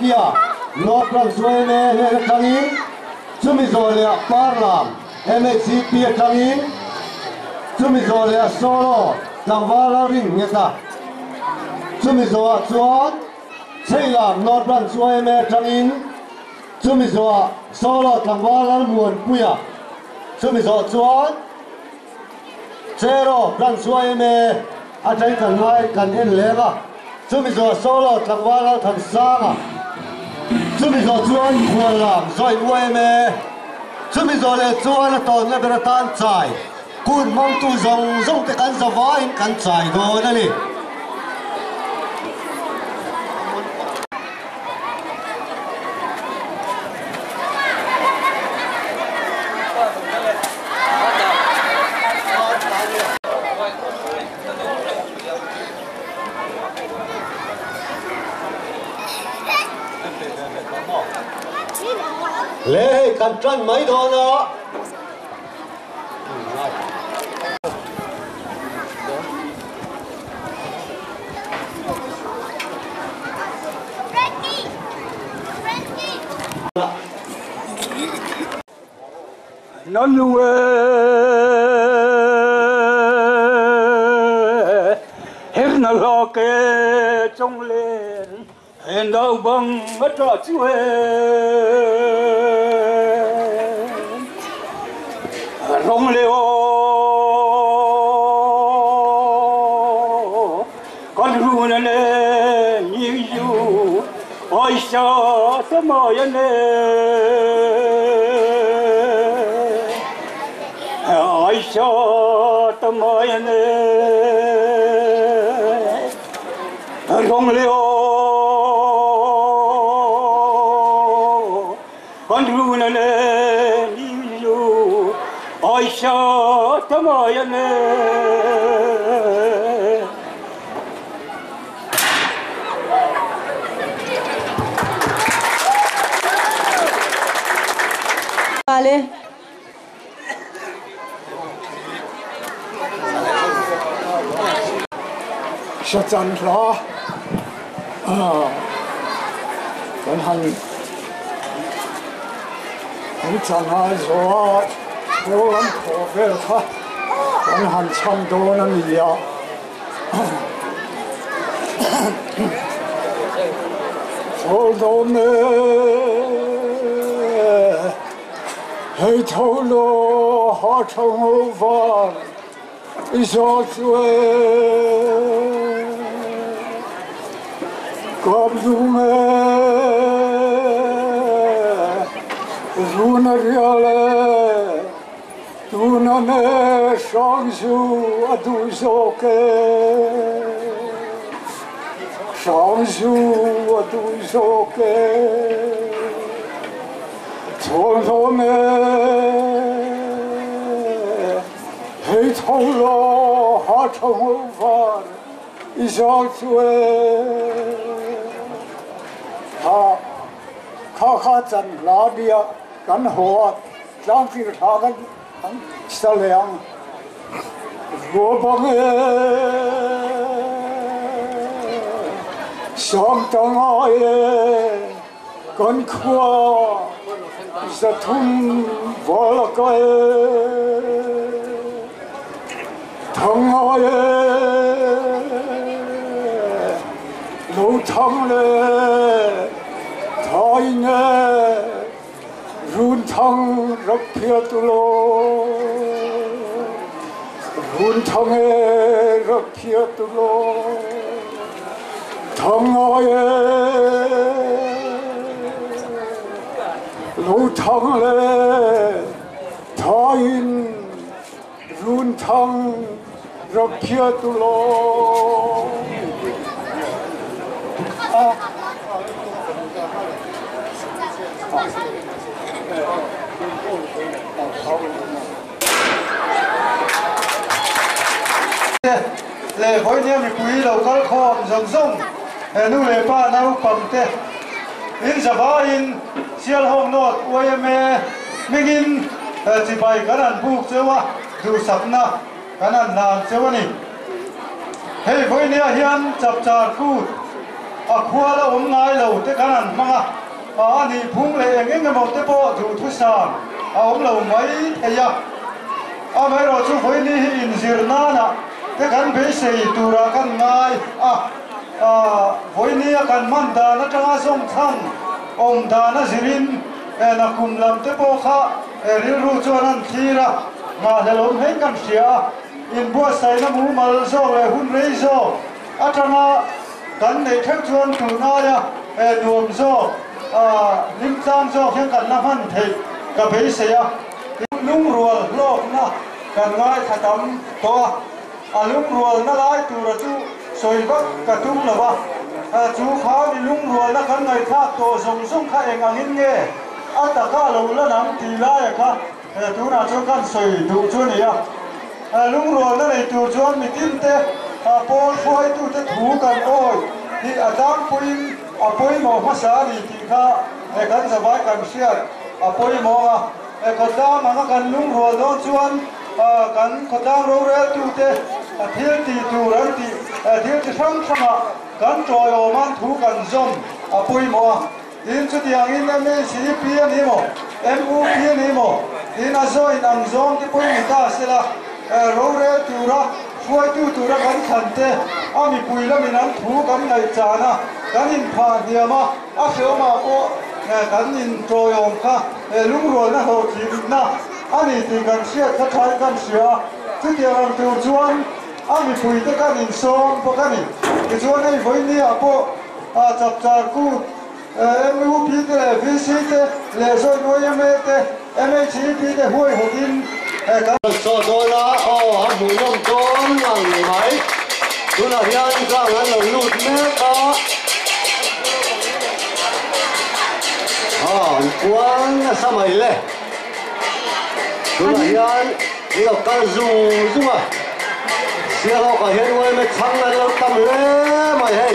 Pia North Brunswick me Kangin Chumizolia Parlam MXC Pia Kangin Chumizolia Solo Langwala Ring Ngeta Chumizoa Chuan Seilam North Brunswick me Kangin Chumizoa Solo Langwala Muan Puya Chumizoa Chuan Zero Brunswick me Atai Kanwai Kan En Lega Chumizoa Solo Langwala Kan Sanga Chumizoa Chuan Kualam Zoi Uai me Chumizoa Le Chuan Ton Le Beratan Chai Kun Mang Tu Zong Zong Te Kan Zavain Kan Chai Do Nani Lê cần trăn mấy đồ nữa nó nuôi hết nó lo kê trong lên hẹn đâu bằng mất trò chuối rong leo con ru nè như du ôi sao thế mà vậy nè ôi sao thế mà vậy nè rong leo con ru nè như du ôi sao thế mà vậy nè Vale. Sẽ chân rõ còn hành chân hai rõ vô lắm khổ về thôi còn hành chân đồ nó nhiều vô đồ mê hãy thấu lô họ trong hô vàng gió chuối cọp du mê du nà rìa lê du nà nê sang du à du dô kê sang du à du dô kê thôn thô mê hãy thấu lô họ trong hô vàng gió chuối khá chân lá bia cắn hoa trang phi thà cắn sa liang vô bằng song tang ai cắn khoa sa thun vô la cái thằng ai lũ thằng lê thái nghe run thằng rập phía tu lô run thằng nghe rập phía tu lô thằng ai lũ thằng lê thái run thằng rập phía tu lô lệ khối niệm bị quý đầu có khom rồng rồng nu lệ pa nau cầm te in sava in sial hong not ueme mingin chỉ bài cái đàn buộc chewa du sapna cái đàn làm chewa ni hey khối niệm hiền chập chạp cút khua là ngay lâu thế cái này mà anh đi phung lệ nghe nghe một thế bộ thủ thu sản lâu mấy thế ya mấy rồi chú phải đi in zirna nè thế cái bế xây tu ra cái ngay phải đi cái man đà nó chẳng song thang đà nó zirin nó cùng làm thế bộ khác riru cho anh thi ra mà để lồng hết cái gì in bua xây nó mù mal zo le hun rei zo atanga kan nei thek chuan tu na ya nuam zo lim chang zo khen kan na han thei ka be se ya lung rual lok na kan ngai khatam to lung rual na lai tu ra chu soi ba ka tum la ba chu kha ni lung rual na kan ngai tha to zong zong kha eng angin nge ataka lo la nam ti la ya kha tu na chu kan soi du chu ni ya lung rual na nei tu chuan mi tim te Paul phơi tu te thủกันoi thì adam puin apoi mo masa ni ti kha kan zawai kan sia apoi mo kota manga kan lung rual do chuan kan kota ro re tu te thil ti tu ran ti thil ti sam sama kan troi o man thu kan zom apoi mo tin chu tiang in me cp ni mo mu p ni mo tin a zo in ang zong ti poi mi ta sela ro re tu ra phơi tu ra kan khan te ami pui la min an thu kan ngai cha na kan in pha dia ma a seo ma po kan in troi om kha lung rual na ho chi na ani ti kan sia tha thai kan sia chu tiang ang tu chuan ami pui te kan in som po kan ni ke chuan ei voi ni a po chap char ku MUP te VC te le zo noi me te MHP te hoi hokin so đó là hạt mùi lông tôm là người máy tôi là hiện ra là lụt mét đó quán sao mày lệ tôi là hiện đi gặp cá dù đúng à xe họ cả hiện quay mày thăng là lâu tâm lệ mày hay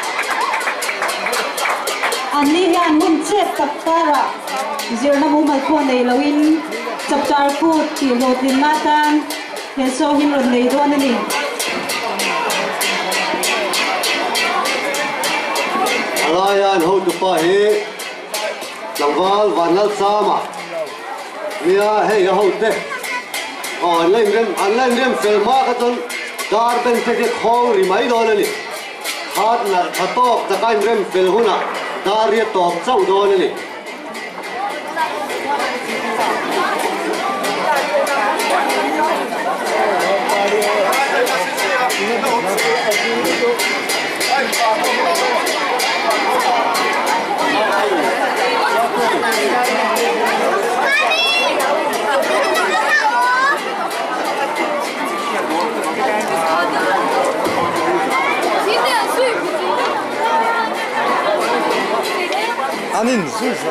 anh đi hiện muốn chết tập ta ra giờ nó muốn mày qua này lâu in chập char ku ti lo tin na tan he so him lo nei do ani alayan ho tu pa he lawal vanal sama nia he ho te online rem filma ka ton garden te khong ri mai do ni khat na khatok ta kan rem fil huna dar ye top chau do ni 아닌 술사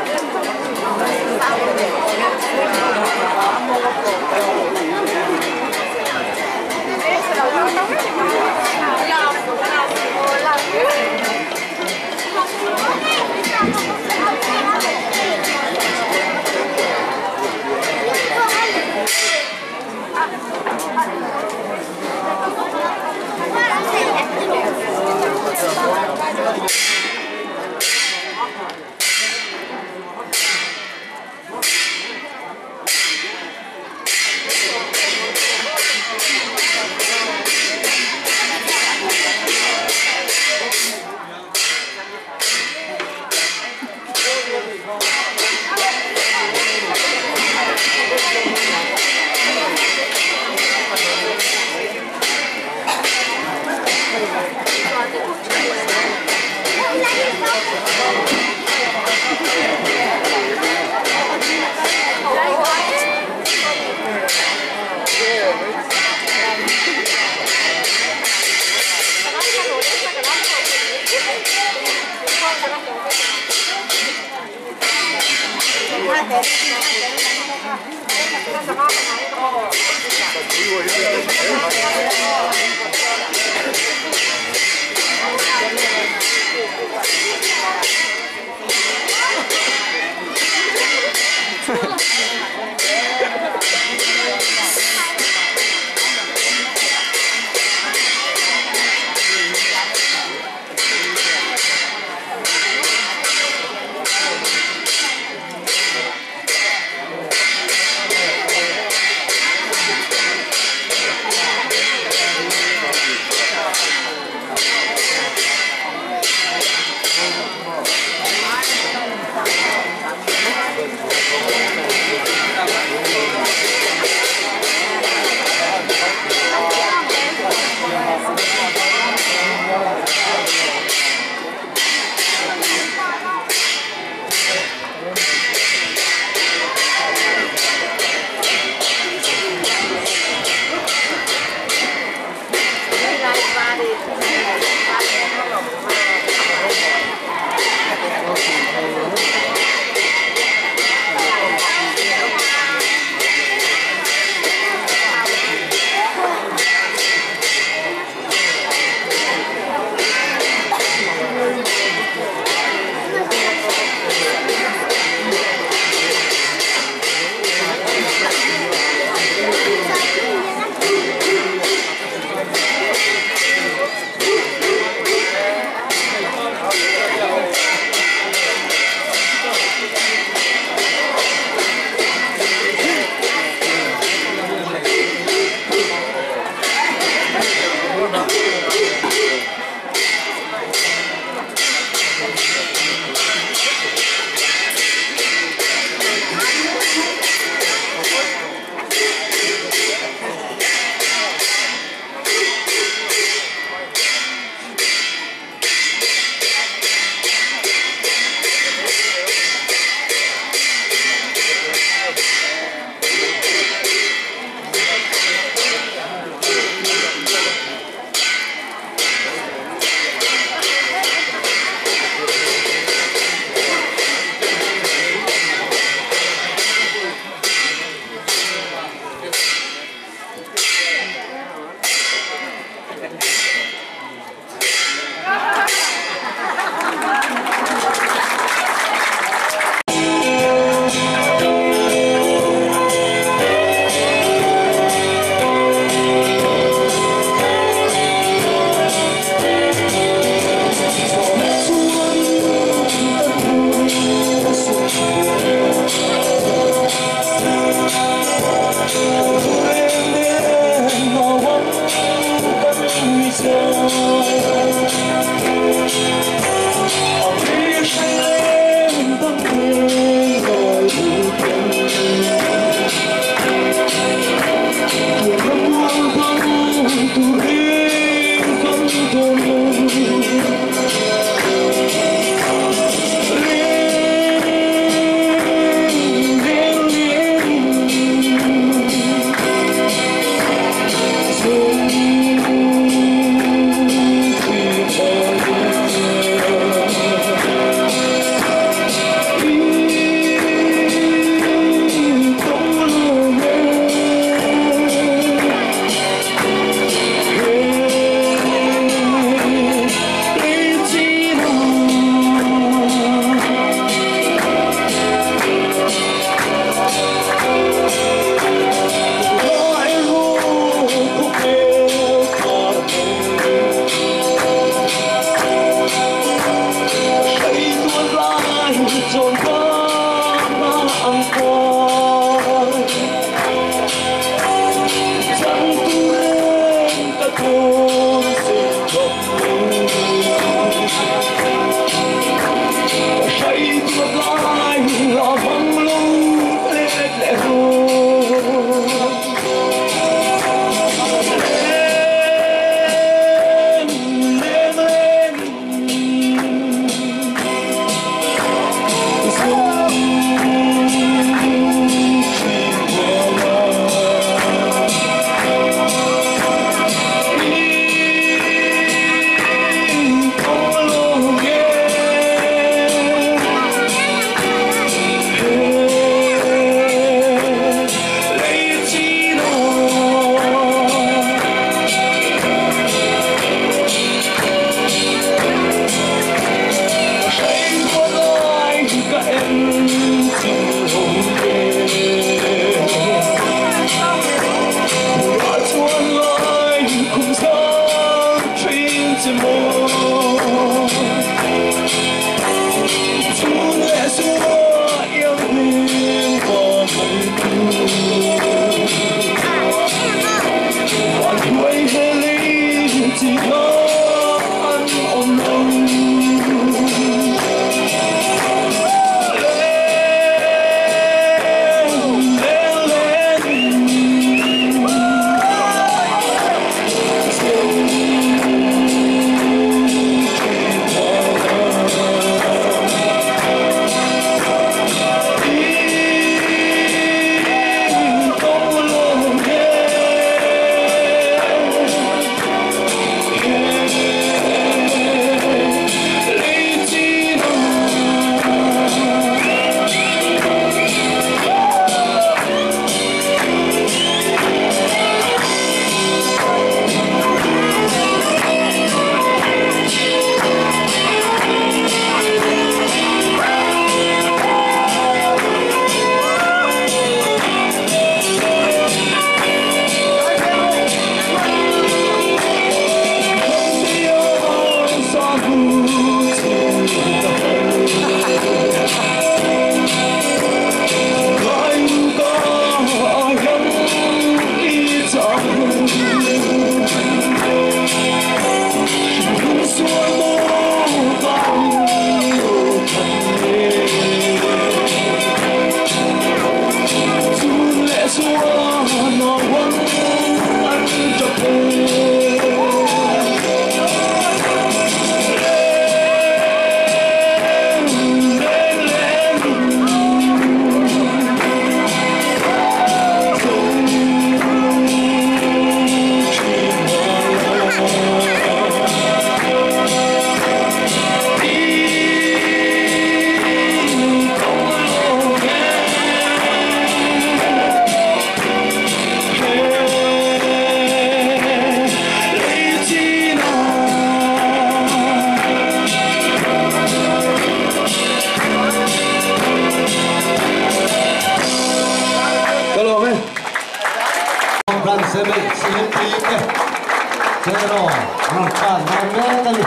Pero ang kanang kami.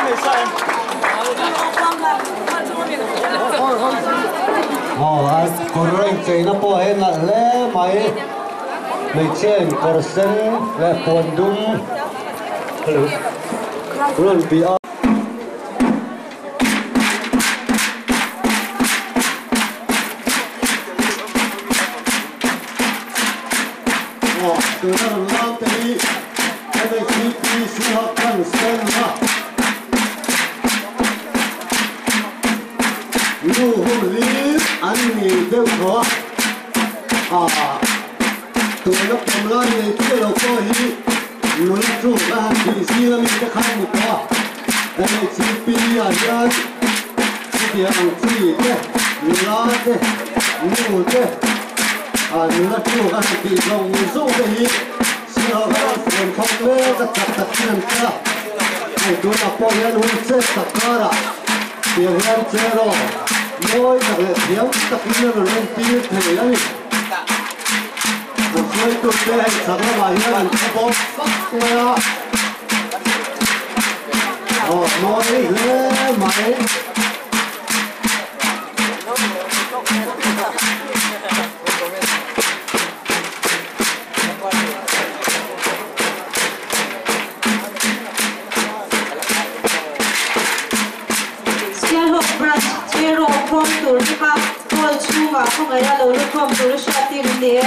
Ay koreng China po na le mai mai chen korsen le pondum run bi từ đó làm lao tới cái này chi phí học cần xem ha nu hôm lý anh nghỉ tiêu khó từ đó làm lao này kia đâu có gì nói chung là chỉ gì là mình sẽ khai một cái này chi phí à ra chi phí ăn chi thế lao thế nu thế nữa chú các vị lòng dấu cái gì xin họ các phần không lẽ các tập nhân cả này tôi là bao nhiêu hôm chết tập cả ra tiếng nhân chết rồi mỗi cái tiếng tập nhân rồi lên tiếng thế này một số tôi đây sao nó lại nhân có sắc nữa mỗi lẽ máy không ai là lâu không tôi sẽ tìm đi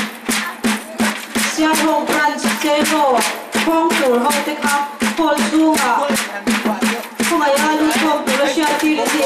xe hộp branch xe hộp không tôi hộp thì khác hộp chung à không ai là lâu không tôi sẽ tìm đi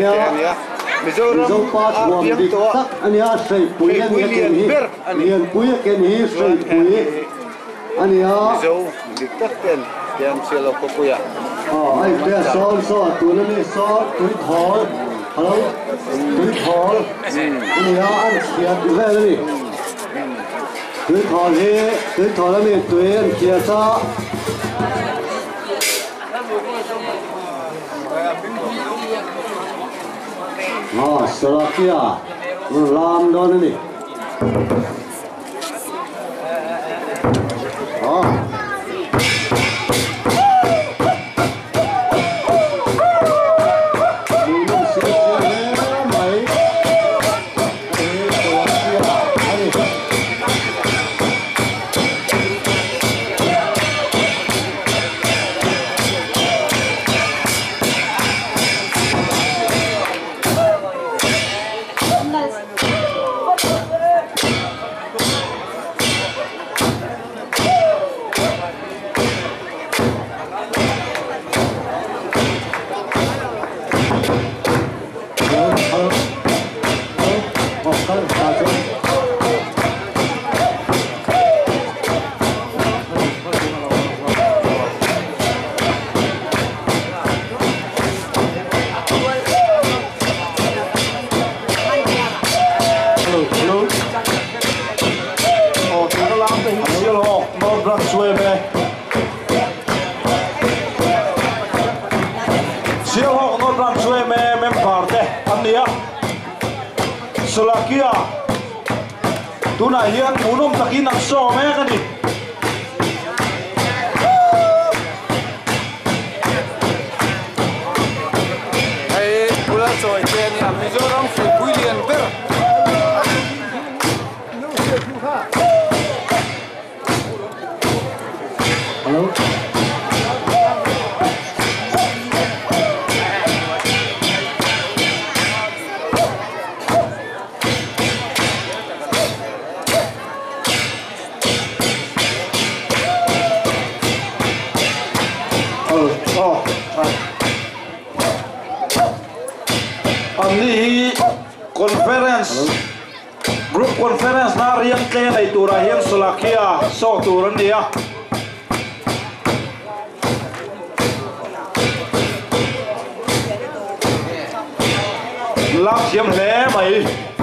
ania Mizo pa thuam dik tak ania sei pui lian pui ken hi sei pui ania Mizo dik tak ken tiam selo kopuya ai te so tu ni so tu thol hello tu thol ania an khiat ve ni tu thol ni tu an khiat sa Slovakia, lam don ni. Slovakia tuna hian munum takin ang so me kani ai pula choi te ni Mizoram se puilian per Hello. Group conference na riang kaya na itura hiyan Slovakia so turan niya laksiyam le may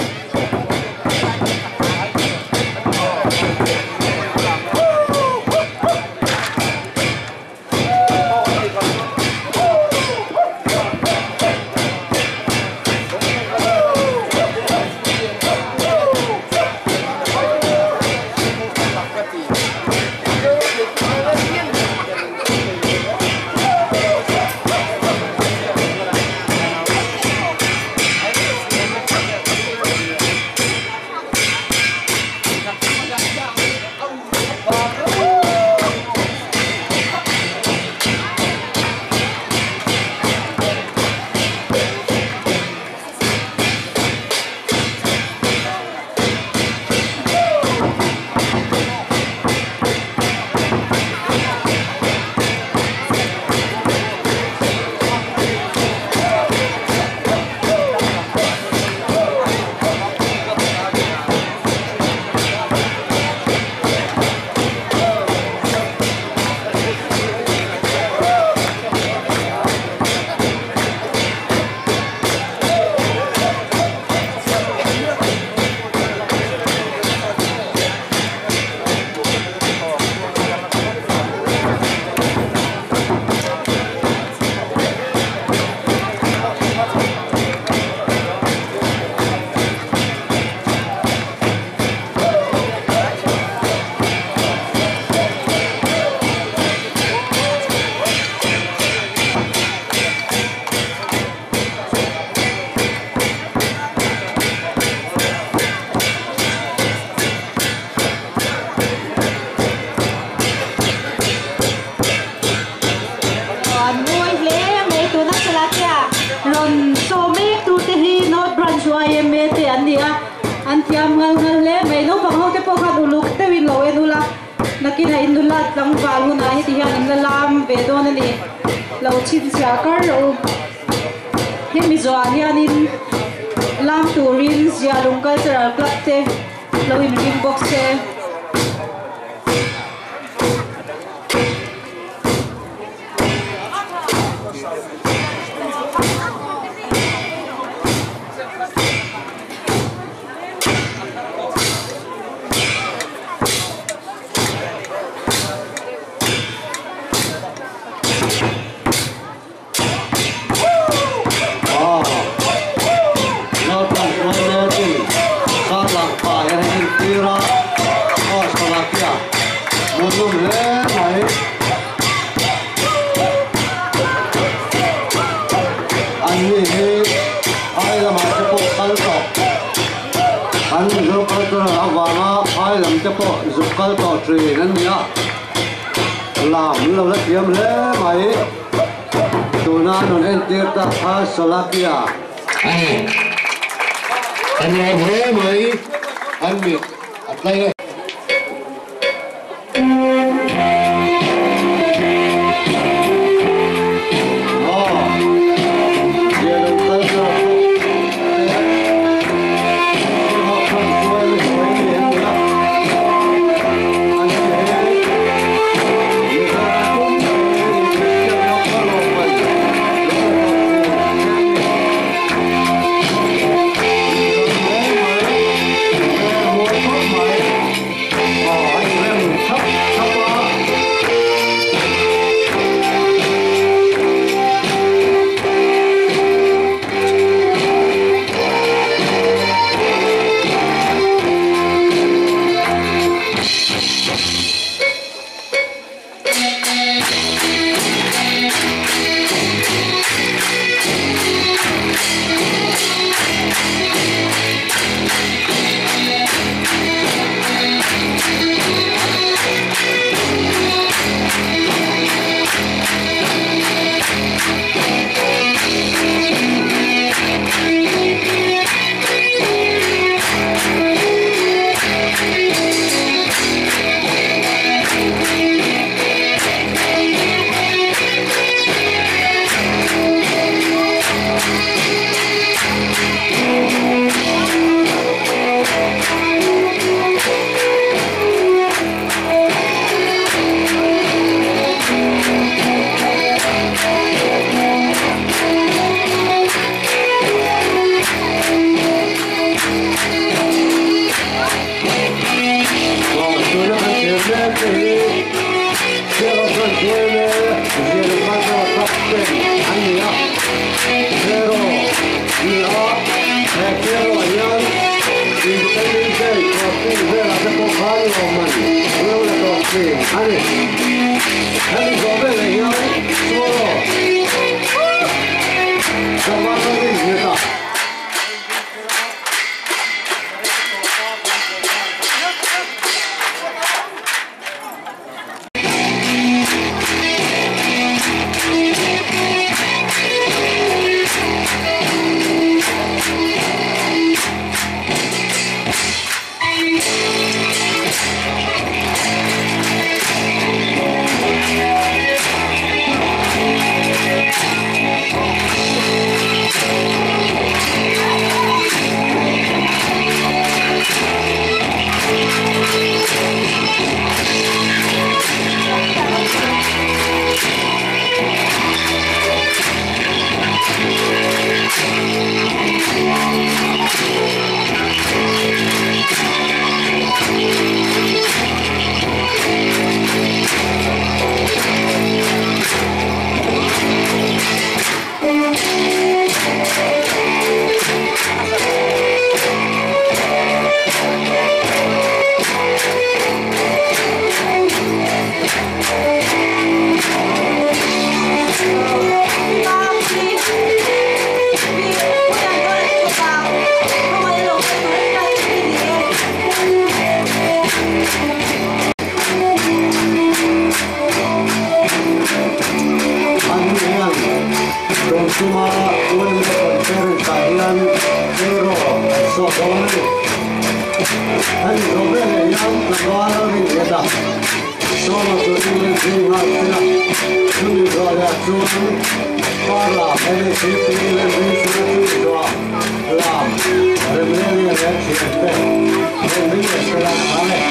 nakin hai nulat lang balu na hi tihan in lam bedon ani lo chin sia kar lo hi mi zo hianin lam turin Sialung Cultural Club te loin ring box te Kal to tree nan ya lam lo la tiam le mai tuna non en tirta a Slovakia ai an le mai an mi atlai Solo tu ini jiwa kita, sumi doa tuan, para ini siapa ini sumi doa, lam, remeli yang siapa, remeli sekarang mana?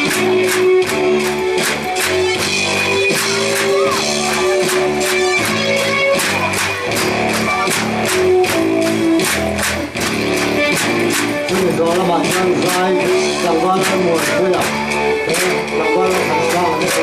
Sumi doa macam saya, jangan semua punya, jangan terasa ni.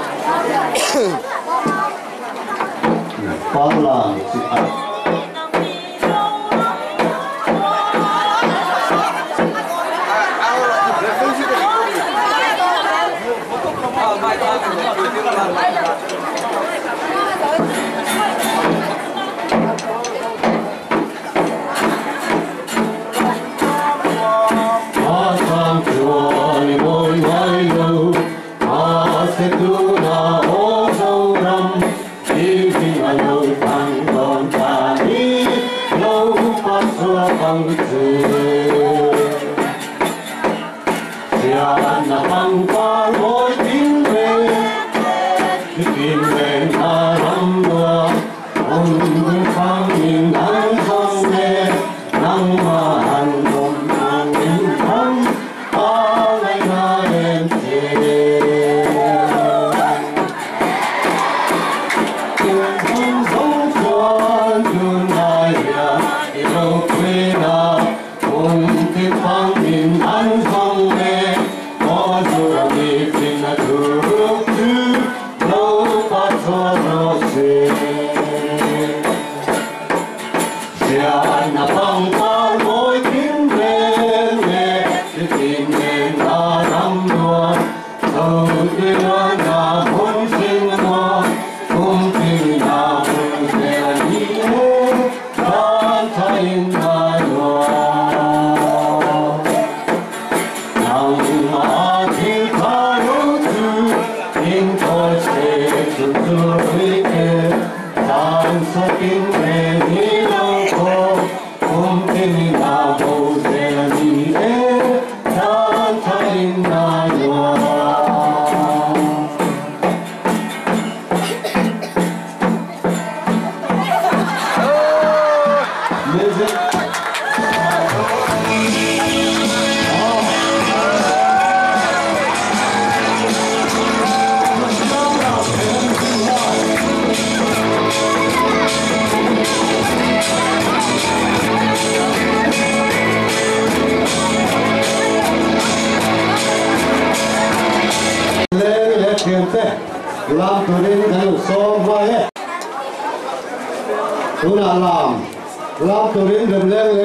Quang là sự thật. Làm tôi đến cái số vậy, tôi là làm tôi đến đầm lên.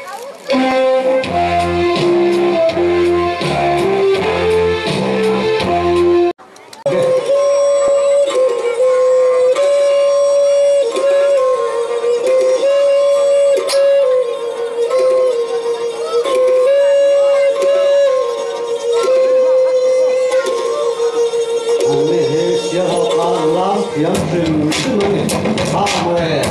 Yang sering hamwe.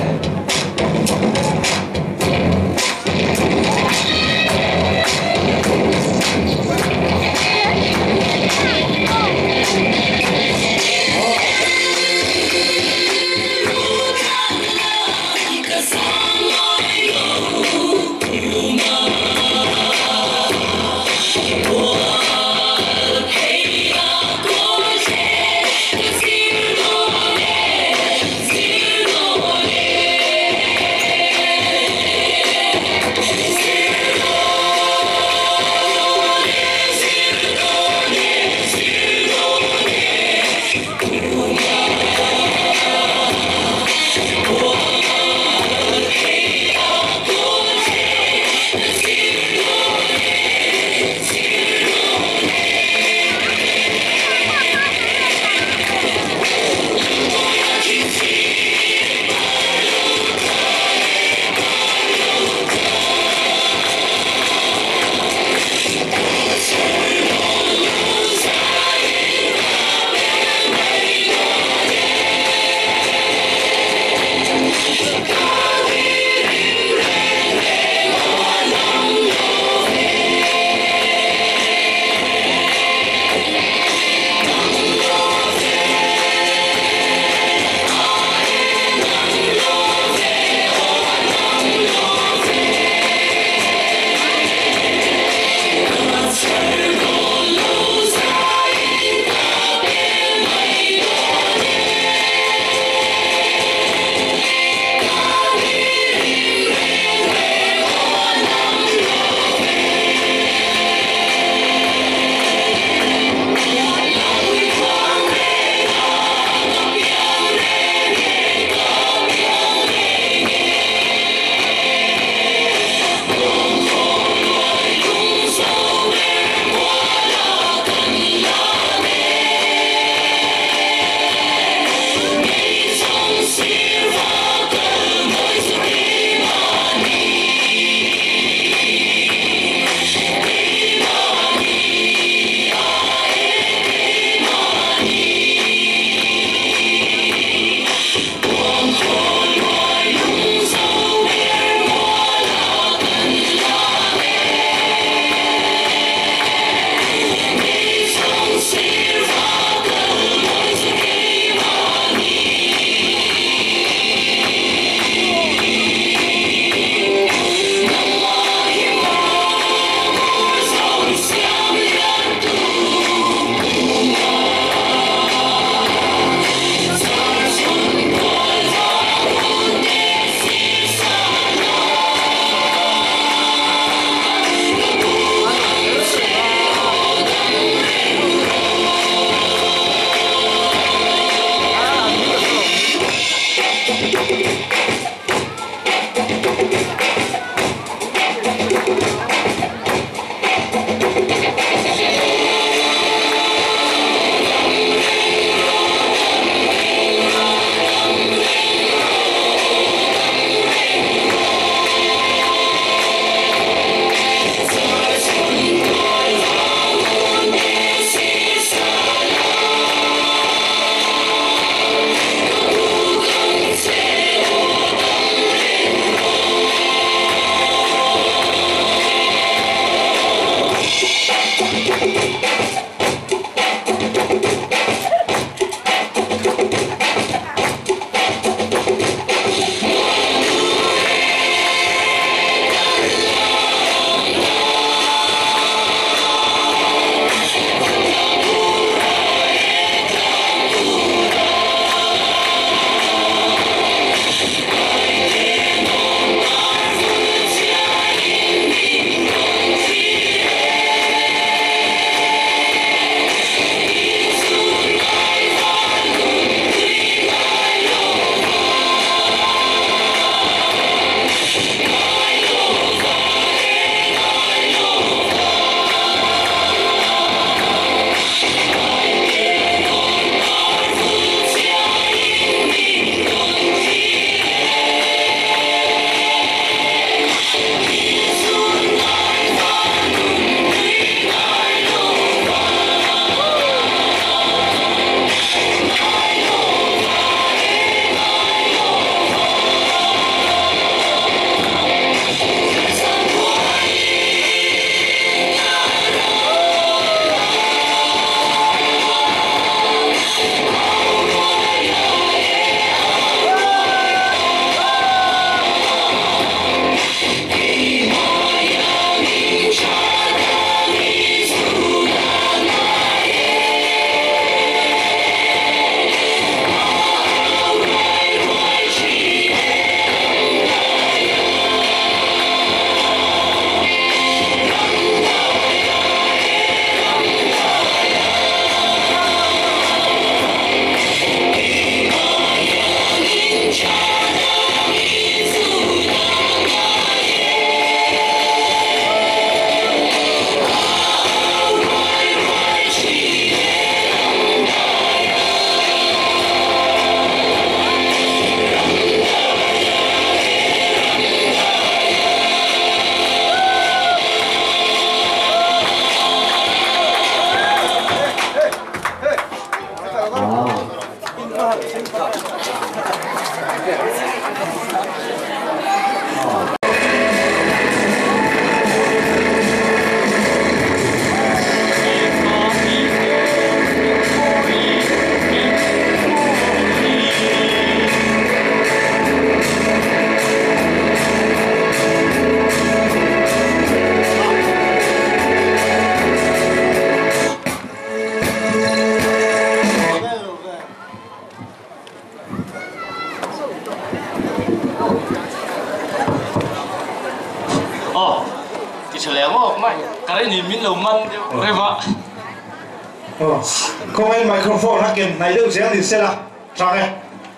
Không ai microphone hắc kiện này đâu sẽ thì sẽ là sao đây?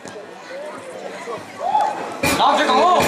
Đó chứ không?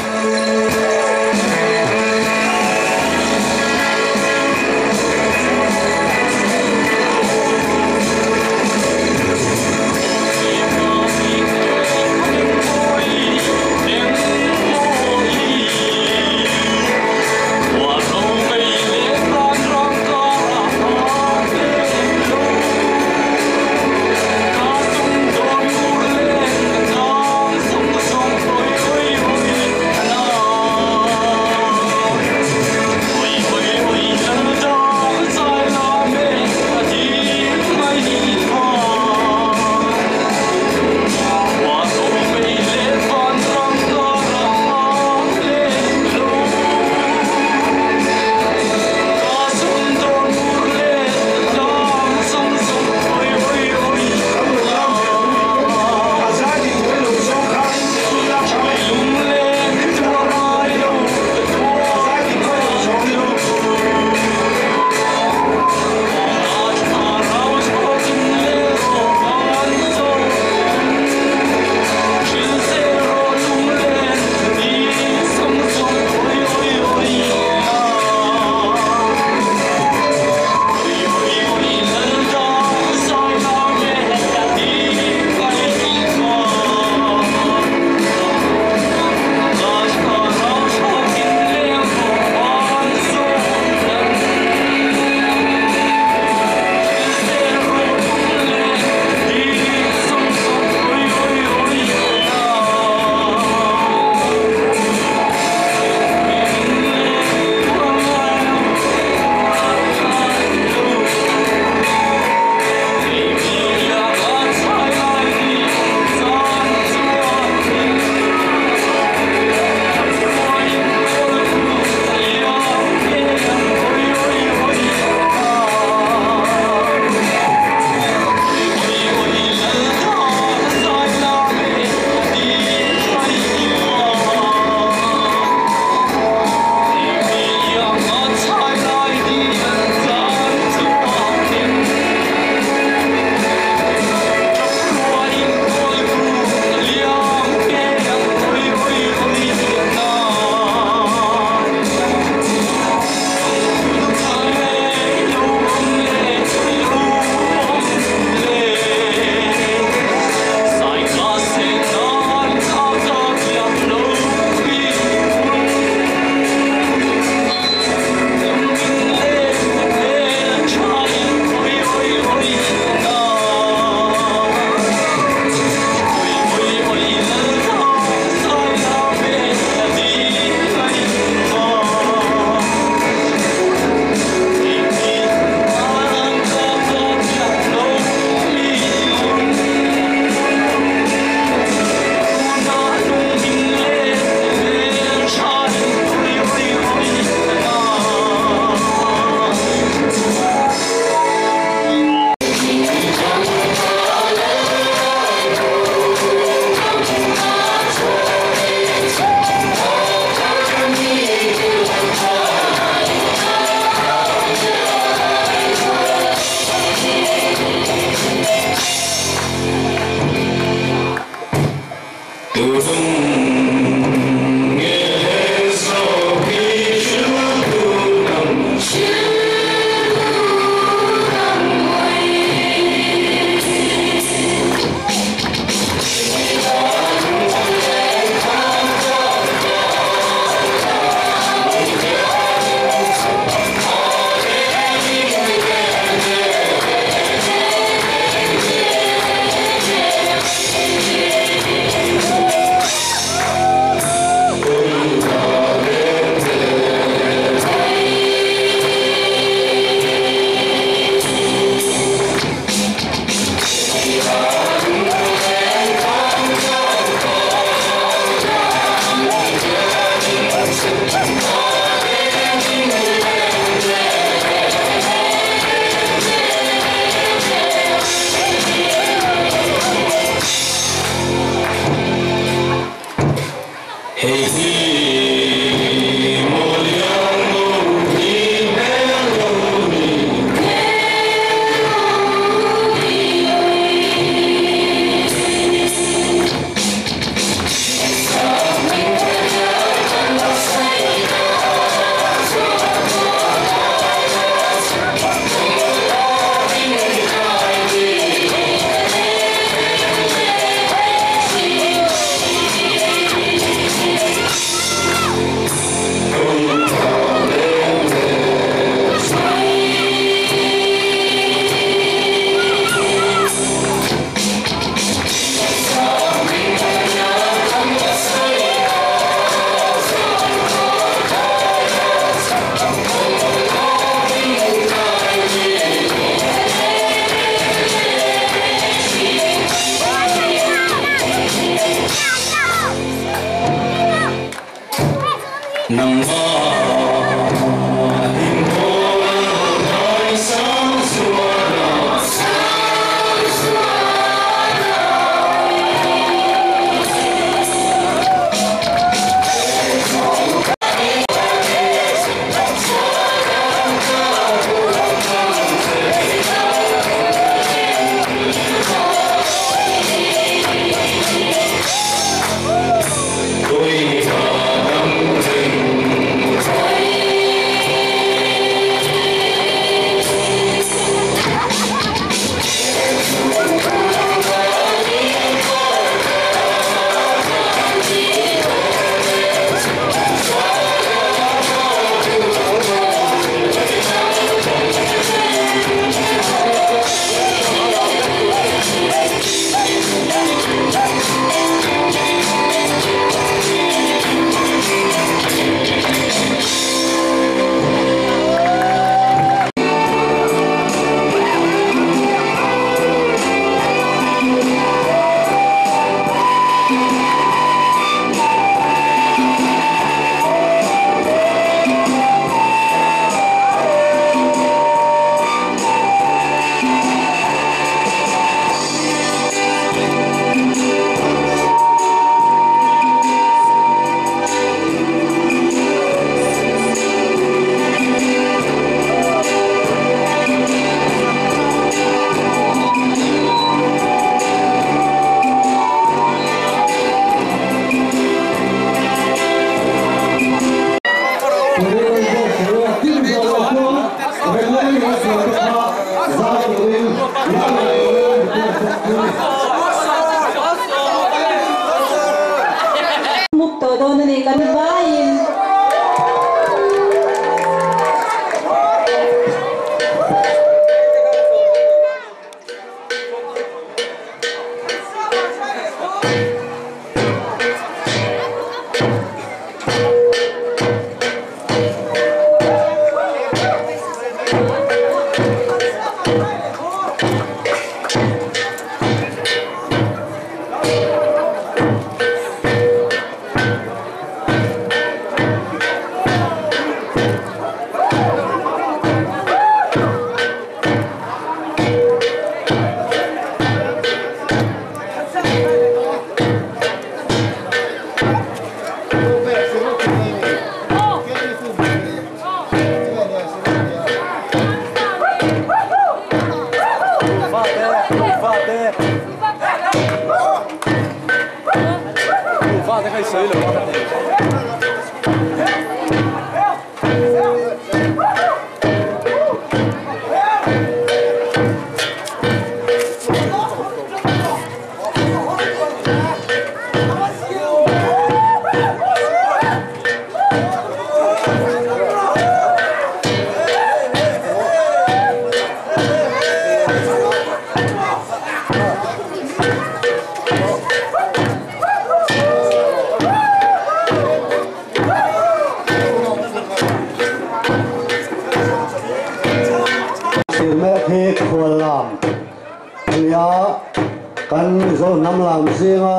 kan zo nam lam singa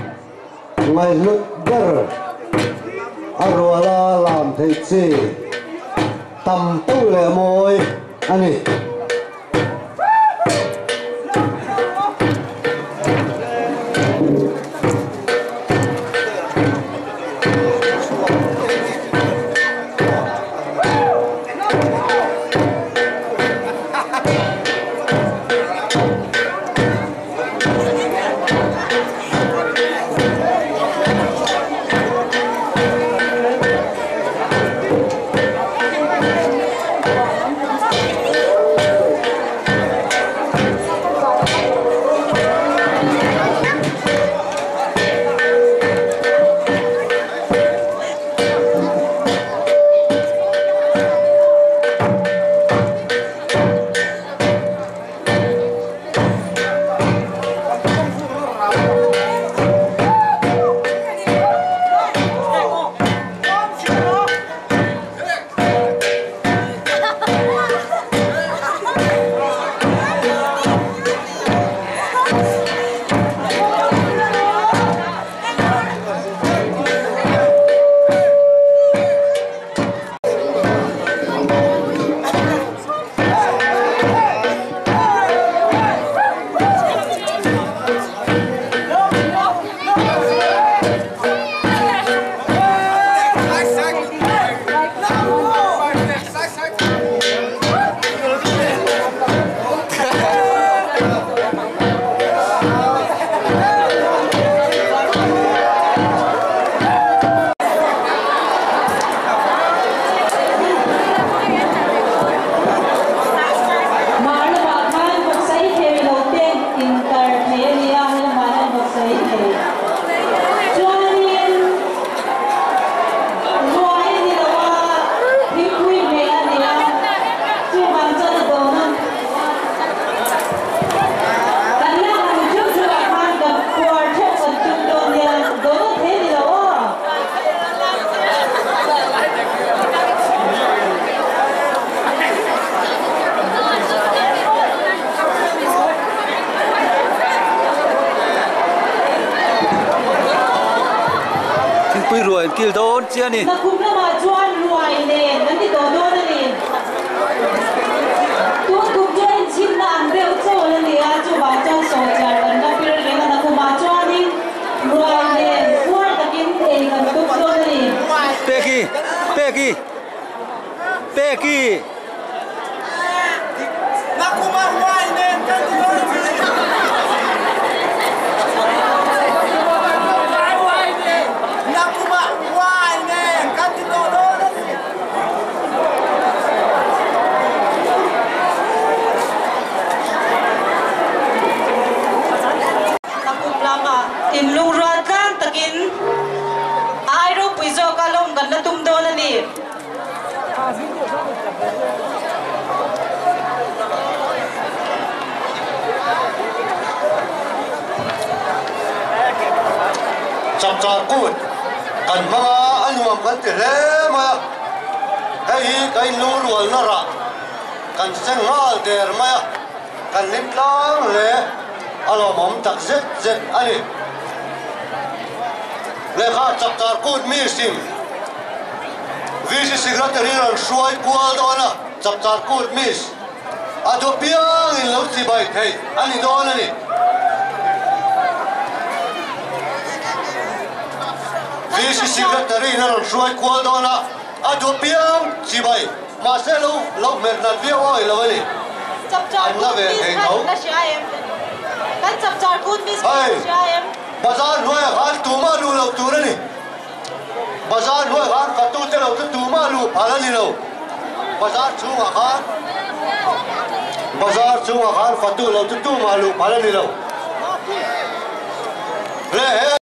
ngai lut ber arwala lam thei chi tam tu le moi ani pui ruồi kil thôn chia nè na kum na ma chuan ruai nen nan ti do do na ni tu kum chuan chin na an beu cho na ni a chu ba cha so cha ban na pir le na kum ma chuan ni ruai nen puar takin e kan tu do na ni Peki Nakuma ruai nen kan ti do Nakuma ruai nen kan ti do nakum lama in lung ran tlang takin ai ro pui zo ka lom kan na tum do na ni chập chạp cút cần mga anh nuông cần tiền lẽ mà cái lúa ruộng nó ra cần sen ngal tiền mà cần nít lang lẽ alo mắm tắc zet anh lẽ khá chập chạp cút mi sim vice secretary ron suai kual đó na chập chạp cút mi ado piang in lâu si bay thấy anh đó na ni vice secretary na ron suai kual đó na ado piang si bay mà sẽ lâu mệt nát viêu oi lâu ni chập char anh là về hệ thống kan chập char kut mi em bazar nuôi gan tu ma lu lâu tu ni bazar nuôi gan cả tu te lâu tu ma lu phala ni lâu bazar chu ma gan bazar chu ma gan fa tu lâu tu ma lu phala ni lâu